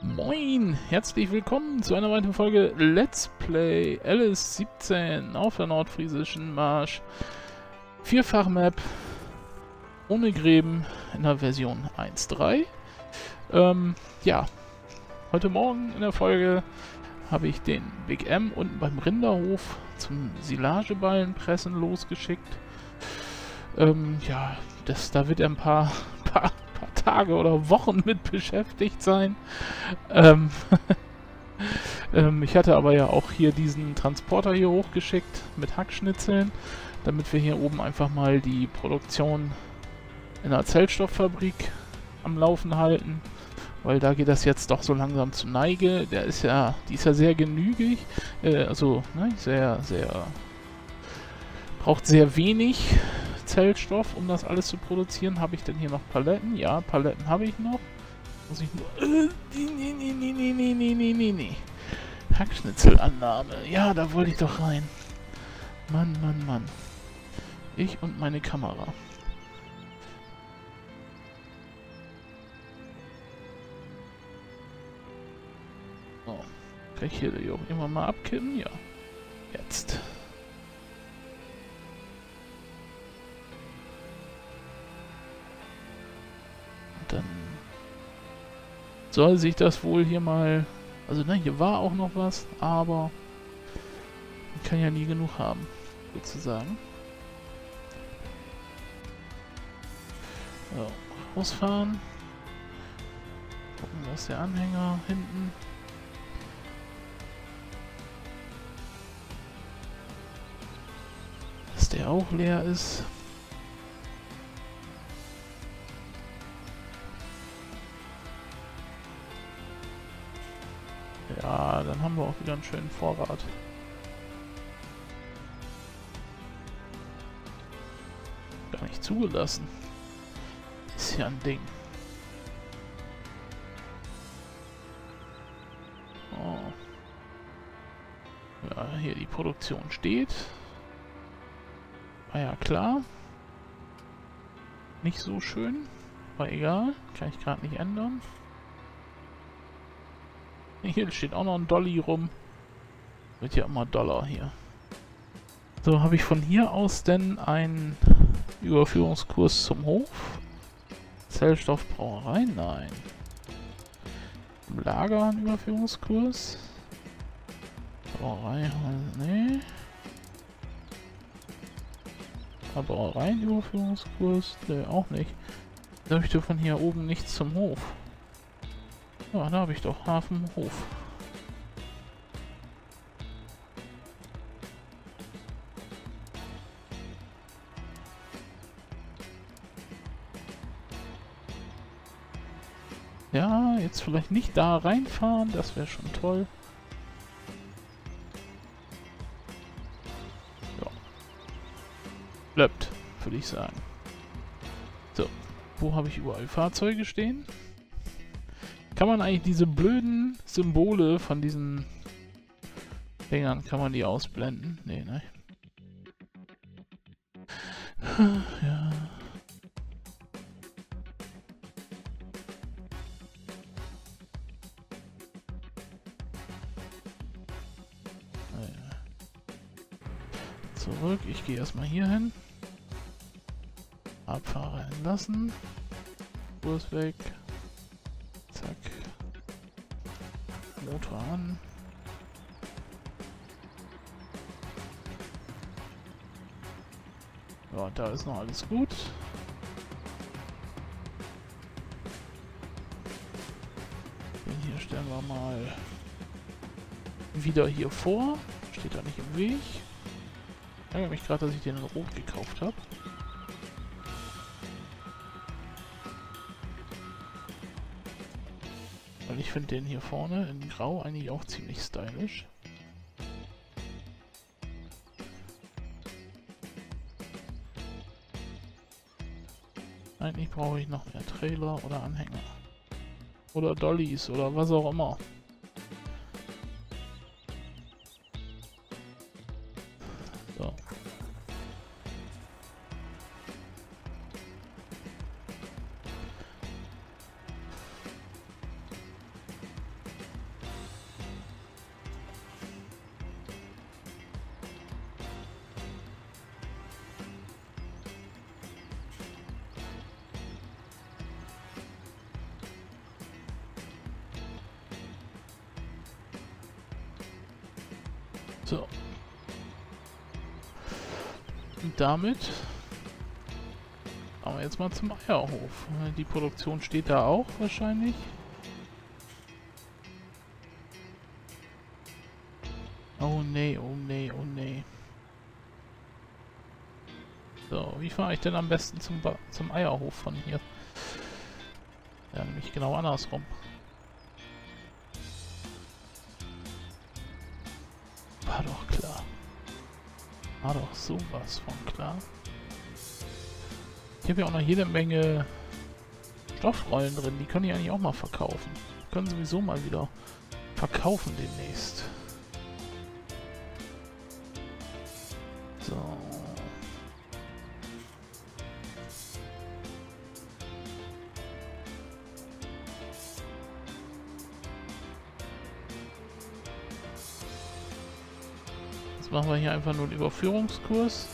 Moin, herzlich willkommen zu einer weiteren Folge Let's Play Alice 17 auf der nordfriesischen Marsch. Vierfach-Map ohne Gräben in der Version 1.3. Ja, heute Morgen in der Folge habe ich den Big M unten beim Rinderhof zum Silageballenpressen losgeschickt. Ja, da wird er ein paar Tage oder Wochen mit beschäftigt sein. Ich hatte aber ja auch hier diesen Transporter hier hochgeschickt mit Hackschnitzeln, damit wir hier oben einfach mal die Produktion in der Zellstofffabrik am Laufen halten, weil da geht das jetzt doch so langsam zu Neige. Die ist ja sehr genügig, braucht sehr wenig Zellstoff, um das alles zu produzieren. Habe ich denn hier noch Paletten? Ja, Paletten habe ich noch. Muss ich nur... Nee. Hackschnitzelannahme. Ja, da wollte ich doch rein. Mann. Ich und meine Kamera. So. Kann ich hier auch immer mal abkippen? Ja. Jetzt. Dann soll sich das wohl hier mal... Also ne, hier war auch noch was, aber man kann ja nie genug haben, sozusagen. So, rausfahren. Gucken, was der Anhänger hinten... Dass der auch leer ist. Ja, dann haben wir auch wieder einen schönen Vorrat. Gar nicht zugelassen. Ist ja ein Ding. Oh. Ja, hier die Produktion steht. War ja klar. Nicht so schön. Aber egal. Kann ich gerade nicht ändern. Hier steht auch noch ein Dolly rum. Wird ja immer Dollar hier. So, habe ich von hier aus denn einen Überführungskurs zum Hof? Zellstoffbrauerei? Nein. Im Lager ein Überführungskurs? Brauerei? Nee. Brauerei ein Überführungskurs? Nee, auch nicht. Da habe ich doch von hier oben nichts zum Hof. Ja, da habe ich doch Hafenhof. Ja, jetzt vielleicht nicht da reinfahren, das wäre schon toll. Ja. Bleibt, würde ich sagen. So, wo habe ich überall Fahrzeuge stehen? Kann man eigentlich diese blöden Symbole von diesen Dingern, kann man die ausblenden? Nee, ne? Ja. Zurück, ich gehe erstmal hier hin. Abfahrer entlassen. Kurs weg. Zack. Motor an. Ja, da ist noch alles gut. Den hier stellen wir mal wieder hier vor. Steht da nicht im Weg. Ich ärgere mich gerade, dass ich den in Rot gekauft habe. Weil ich finde den hier vorne in Grau eigentlich auch ziemlich stylisch. Eigentlich brauche ich noch mehr Trailer oder Anhänger. Oder Dollys oder was auch immer. So. So. Und damit fahren wir jetzt mal zum Eierhof. Die Produktion steht da auch wahrscheinlich. Oh nee, oh nee, oh nee. So, wie fahre ich denn am besten zum Eierhof von hier? Ja, nämlich genau andersrum. War doch klar. War doch sowas von klar. Ich habe ja auch noch jede Menge Stoffrollen drin. Die können die eigentlich auch mal verkaufen. Können sowieso mal wieder verkaufen demnächst. So. Jetzt machen wir hier einfach nur einen Überführungskurs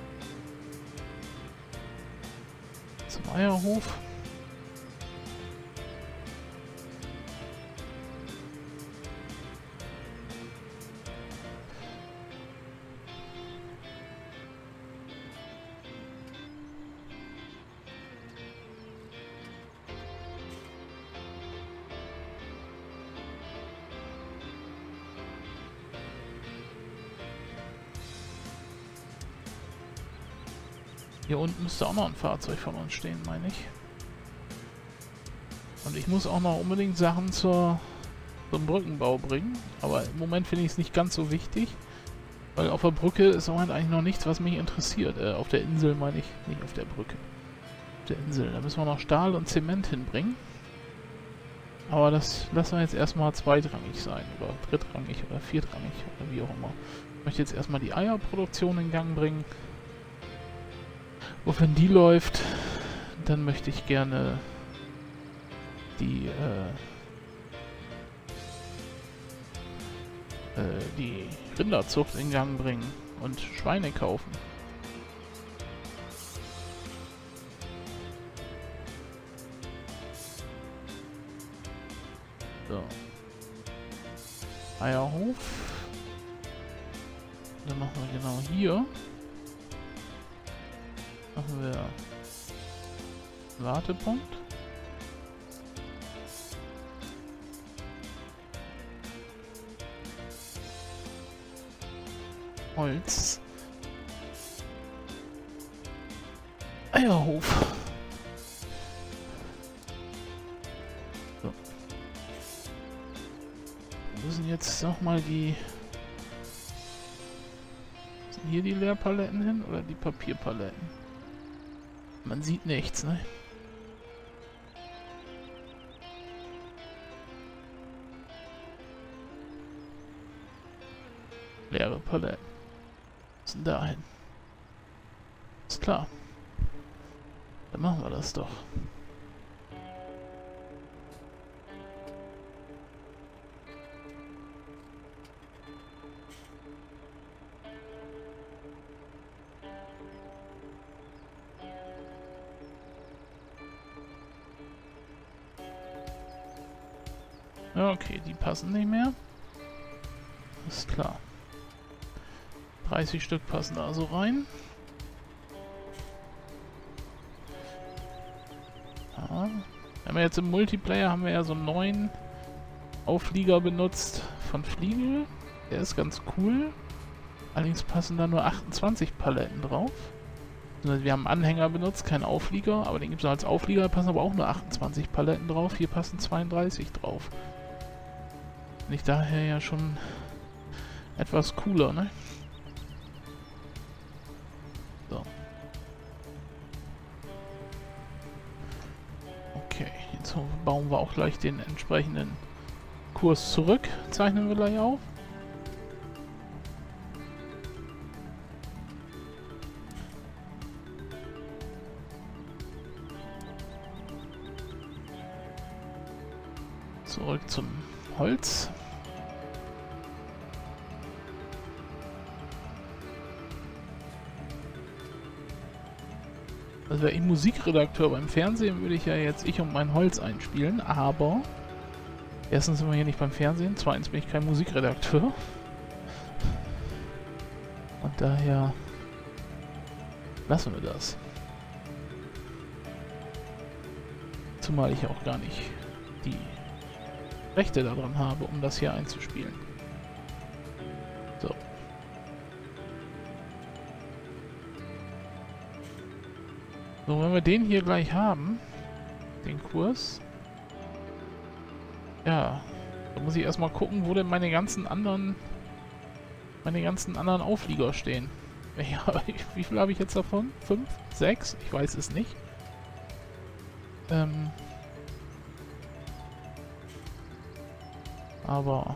zum Eierhof. Hier unten müsste auch noch ein Fahrzeug von uns stehen, meine ich. Und ich muss auch noch unbedingt Sachen zum Brückenbau bringen. Aber im Moment finde ich es nicht ganz so wichtig. Weil auf der Brücke ist im Moment eigentlich noch nichts, was mich interessiert. Auf der Insel meine ich, nicht auf der Brücke. Auf der Insel. Da müssen wir noch Stahl und Zement hinbringen. Aber das lassen wir jetzt erstmal zweitrangig sein. Oder drittrangig oder viertrangig. Oder wie auch immer. Ich möchte jetzt erstmal die Eierproduktion in Gang bringen. Und wenn die läuft, dann möchte ich gerne die Rinderzucht in Gang bringen und Schweine kaufen. So. Eierhof. Dann machen wir genau hier. Machen wir Wartepunkt. Holz. Eierhof. So. Wir müssen jetzt nochmal die... Sind hier die Leerpaletten hin oder die Papierpaletten? Man sieht nichts, ne? Leere Paletten. Was ist denn da hin? Ist klar. Dann machen wir das doch. Okay, die passen nicht mehr. Ist klar. 30 Stück passen da so rein. Ja. Wenn wir jetzt im Multiplayer haben wir ja so einen neuen Auflieger benutzt von Fliegel. Der ist ganz cool. Allerdings passen da nur 28 Paletten drauf. Also wir haben einen Anhänger benutzt, keinen Auflieger, aber den gibt es als Auflieger, da passen aber auch nur 28 Paletten drauf. Hier passen 32 drauf. Finde ich daher ja schon etwas cooler, ne? So. Okay, jetzt bauen wir auch gleich den entsprechenden Kurs zurück. Zeichnen wir gleich auf. Zurück zum Holz. Also wäre ich Musikredakteur beim Fernsehen, würde ich ja jetzt Ich und mein Holz einspielen, aber erstens sind wir hier nicht beim Fernsehen, zweitens bin ich kein Musikredakteur. Und daher lassen wir das. Zumal ich auch gar nicht die Rechte daran habe, um das hier einzuspielen. So. So, wenn wir den hier gleich haben, den Kurs, ja, da muss ich erstmal gucken, wo denn meine ganzen anderen Auflieger stehen. Ja, wie viel habe ich jetzt davon? 5? 6? Ich weiß es nicht. Aber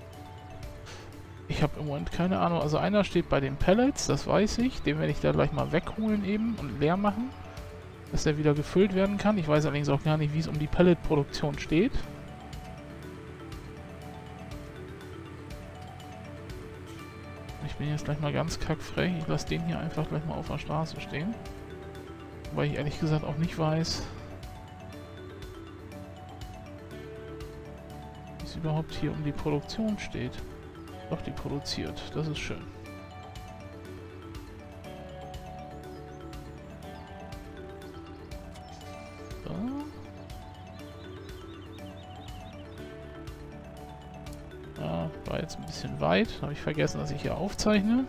ich habe im Moment keine Ahnung. Also einer steht bei den Pellets, das weiß ich. Den werde ich da gleich mal wegholen eben und leer machen, dass der wieder gefüllt werden kann. Ich weiß allerdings auch gar nicht, wie es um die Pelletproduktion steht. Ich bin jetzt gleich mal ganz kackfrech. Ich lasse den hier einfach gleich mal auf der Straße stehen. Weil ich ehrlich gesagt auch nicht weiß, wie es überhaupt hier um die Produktion steht. Doch, die produziert. Das ist schön. So. Ja, war jetzt ein bisschen weit. Habe ich vergessen, dass ich hier aufzeichne.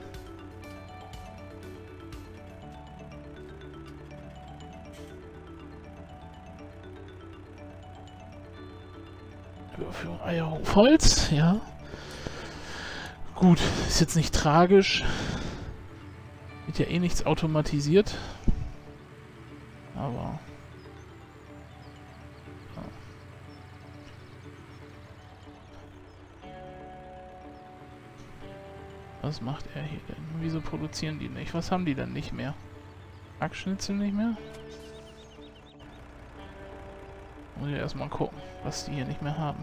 Überführung Eierhofholz, ja. Gut, ist jetzt nicht tragisch. Wird ja eh nichts automatisiert. Aber... Ja. Was macht er hier denn? Wieso produzieren die nicht? Was haben die denn nicht mehr? Hackschnitzel nicht mehr? Muss ich erstmal gucken, was die hier nicht mehr haben.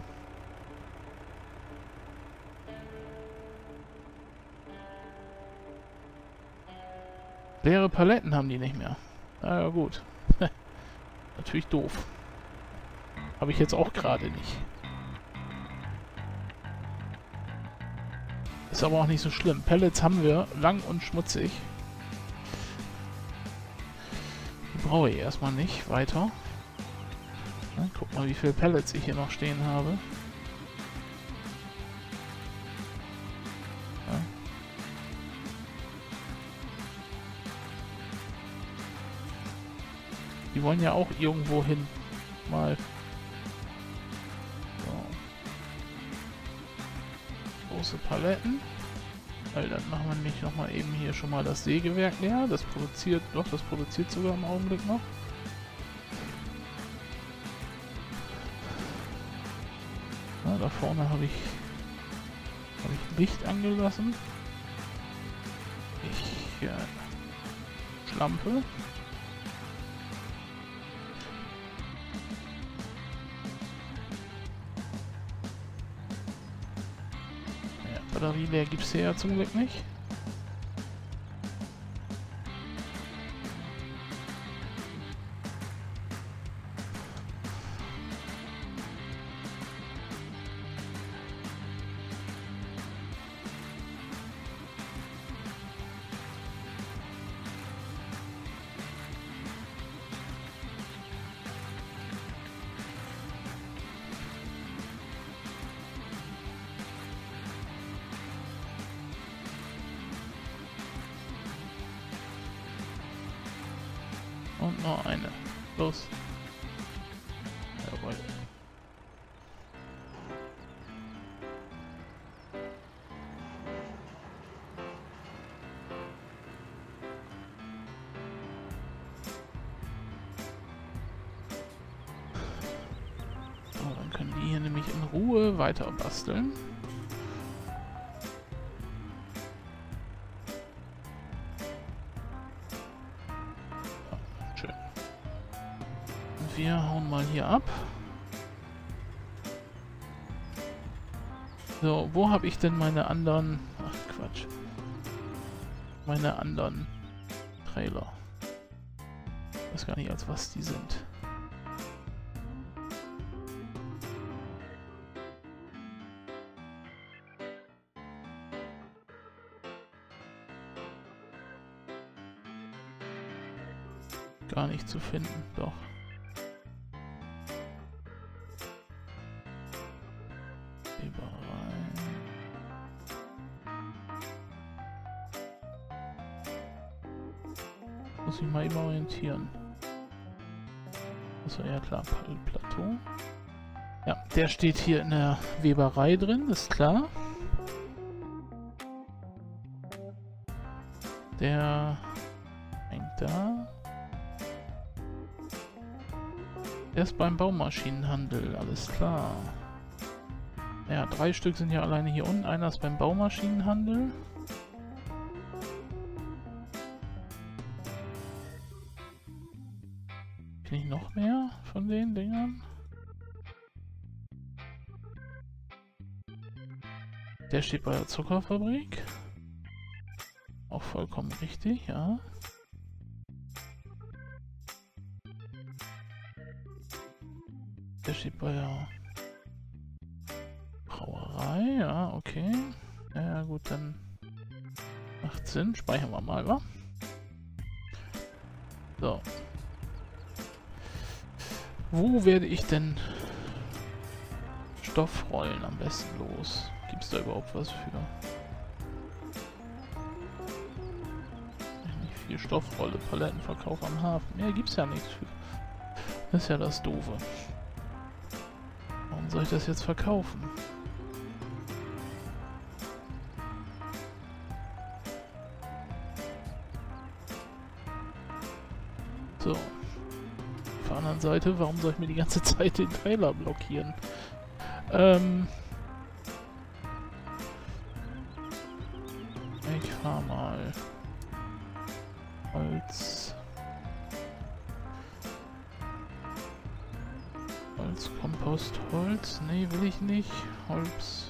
Leere Paletten haben die nicht mehr. Na ja, gut. Natürlich doof. Habe ich jetzt auch gerade nicht. Ist aber auch nicht so schlimm. Pellets haben wir, lang und schmutzig. Die brauche ich erstmal nicht weiter. Ja, guck mal, wie viele Pellets ich hier noch stehen habe. Ja. Die wollen ja auch irgendwo hin. Mal. So. Große Paletten. Weil dann machen wir nicht nochmal eben hier schon mal das Sägewerk leer. Das produziert, doch, das produziert sogar im Augenblick noch. Ja, da vorne habe ich Licht angelassen. Schlampe. Ja, Batterie leer gibt es hier ja zum Glück nicht. Und noch eine. Los. Jawohl. So, dann können die hier nämlich in Ruhe weiter basteln. Wir hauen mal hier ab. So, wo habe ich denn meine anderen... Ach, Quatsch. Meine anderen Trailer. Ich weiß gar nicht, als was die sind. gar nicht zu finden. Doch. Weberei. Muss ich mal eben orientieren. Achso, ja klar, Plateau. Ja, der steht hier in der Weberei drin, ist klar. Der hängt da. Der ist beim Baumaschinenhandel, alles klar. Ja, 3 Stück sind ja alleine hier unten. Einer ist beim Baumaschinenhandel. Finde ich noch mehr von den Dingern? Der steht bei der Zuckerfabrik. Auch vollkommen richtig, ja. Der steht bei der Brauerei, ja, okay. Ja gut, dann macht Sinn. Speichern wir mal, wa? So. Wo werde ich denn Stoffrollen am besten los? Gibt es da überhaupt was für? Nicht viel Stoffrolle, Palettenverkauf am Hafen. Mehr gibt's ja nichts für. Das ist ja das Doofe. Warum soll ich das jetzt verkaufen? So. Auf der anderen Seite, warum soll ich mir die ganze Zeit den Trailer blockieren? Ich fahr mal Holz. Holz, Kompost, Holz. Nee, will ich nicht. Holz.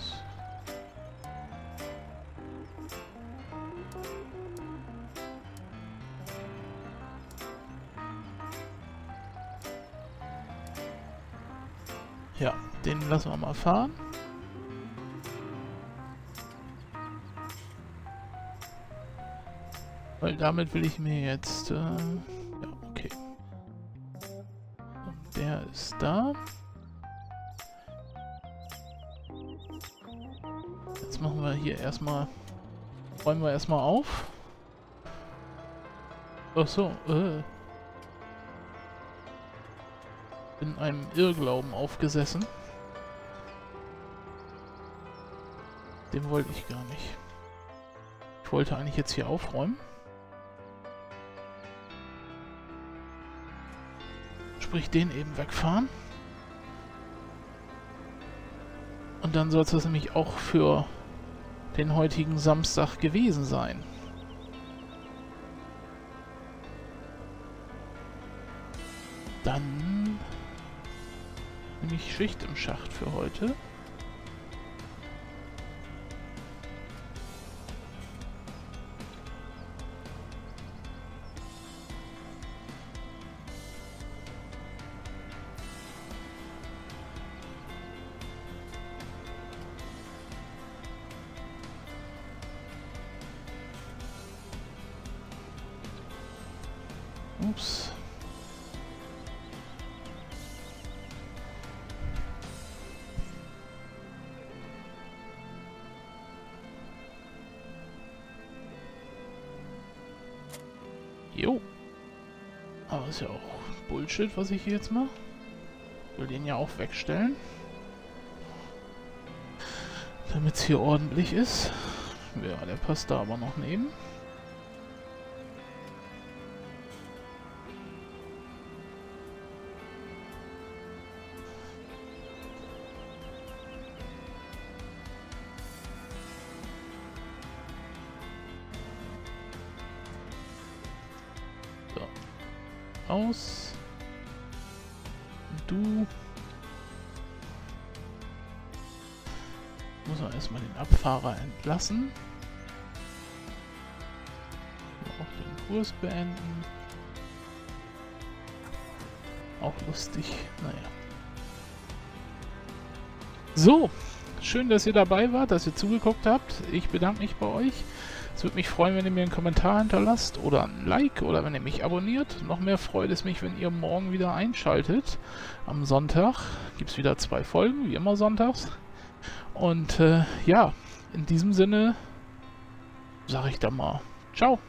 Ja, den lassen wir mal fahren. Weil damit will ich mir jetzt... ja, okay. Und der ist da. Jetzt machen wir hier erstmal... Räumen wir erstmal auf. Ach so, in einem Irrglauben aufgesessen. Den wollte ich gar nicht. Ich wollte eigentlich jetzt hier aufräumen. Sprich, den eben wegfahren. Und dann soll es das nämlich auch für den heutigen Samstag gewesen sein. Dann nehme ich Schicht im Schacht für heute. Ups. Jo. Aber ist ja auch Bullshit, was ich hier jetzt mache. Ich will den ja auch wegstellen. Damit es hier ordentlich ist. Ja, der passt da aber noch neben. Aus. Und du. Muss man erstmal den Abfahrer entlassen. Auch den Kurs beenden. Auch lustig. Naja. So. schön, dass ihr dabei wart, dass ihr zugeguckt habt. Ich bedanke mich bei euch. Es würde mich freuen, wenn ihr mir einen Kommentar hinterlasst oder ein Like oder wenn ihr mich abonniert. Noch mehr freut es mich, wenn ihr morgen wieder einschaltet. Am Sonntag gibt es wieder 2 Folgen, wie immer sonntags. Und ja, in diesem Sinne sage ich dann mal ciao.